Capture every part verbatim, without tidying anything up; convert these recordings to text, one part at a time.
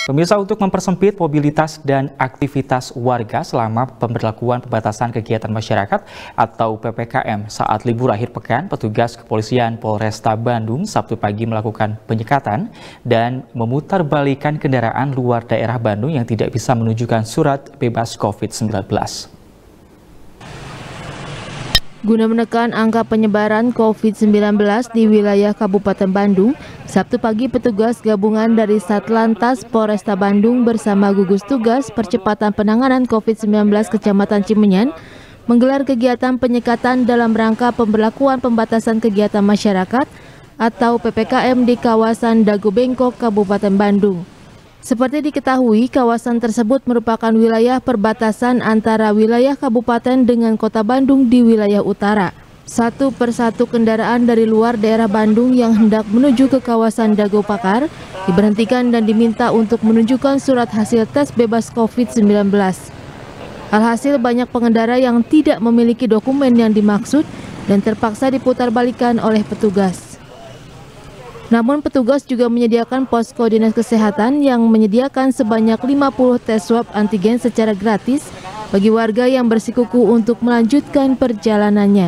Pemirsa, untuk mempersempit mobilitas dan aktivitas warga selama pemberlakuan pembatasan kegiatan masyarakat atau P P K M saat libur akhir pekan, petugas kepolisian Polresta Bandung Sabtu pagi melakukan penyekatan dan memutarbalikkan kendaraan luar daerah Bandung yang tidak bisa menunjukkan surat bebas COVID sembilan belas. Guna menekan angka penyebaran COVID sembilan belas di wilayah Kabupaten Bandung, Sabtu pagi petugas gabungan dari Satlantas Polresta Bandung bersama gugus tugas percepatan penanganan COVID sembilan belas Kecamatan Cimenyan menggelar kegiatan penyekatan dalam rangka pemberlakuan pembatasan kegiatan masyarakat atau P P K M di kawasan Dago Bengkok, Kabupaten Bandung. Seperti diketahui, kawasan tersebut merupakan wilayah perbatasan antara wilayah kabupaten dengan kota Bandung di wilayah utara. Satu persatu kendaraan dari luar daerah Bandung yang hendak menuju ke kawasan Dago Pakar diberhentikan dan diminta untuk menunjukkan surat hasil tes bebas COVID sembilan belas. Alhasil banyak pengendara yang tidak memiliki dokumen yang dimaksud dan terpaksa diputarbalikkan oleh petugas. Namun petugas juga menyediakan posko dinas kesehatan yang menyediakan sebanyak lima puluh tes swab antigen secara gratis bagi warga yang bersikukuh untuk melanjutkan perjalanannya.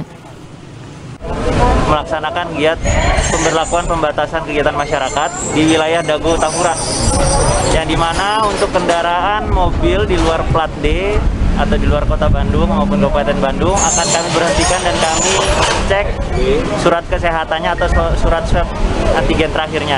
Melaksanakan giat pemberlakuan pembatasan kegiatan masyarakat di wilayah Dago Tangerang, yang dimana untuk kendaraan mobil di luar plat D atau di luar kota Bandung maupun Kabupaten Bandung akan kami berhentikan dan kami cek surat kesehatannya atau surat swab antigen terakhirnya.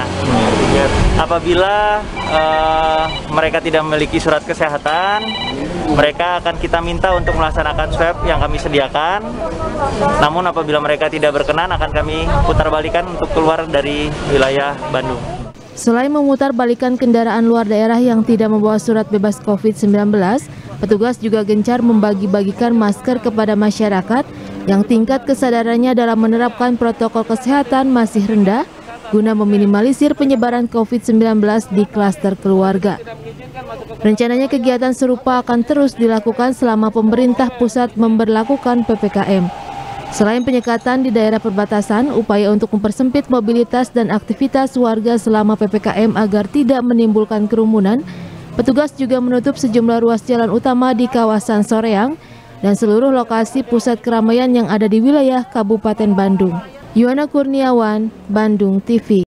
Apabila uh, mereka tidak memiliki surat kesehatan, mereka akan kita minta untuk melaksanakan swab yang kami sediakan. Namun apabila mereka tidak berkenan, akan kami putarbalikan untuk keluar dari wilayah Bandung. Selain memutarbalikkan kendaraan luar daerah yang tidak membawa surat bebas COVID sembilan belas, petugas juga gencar membagi-bagikan masker kepada masyarakat yang tingkat kesadarannya dalam menerapkan protokol kesehatan masih rendah guna meminimalisir penyebaran COVID sembilan belas di klaster keluarga. Rencananya kegiatan serupa akan terus dilakukan selama pemerintah pusat memberlakukan P P K M. Selain penyekatan di daerah perbatasan, upaya untuk mempersempit mobilitas dan aktivitas warga selama P P K M agar tidak menimbulkan kerumunan, petugas juga menutup sejumlah ruas jalan utama di kawasan Soreang dan seluruh lokasi pusat keramaian yang ada di wilayah Kabupaten Bandung. Yuwana Kurniawan, Bandung T V.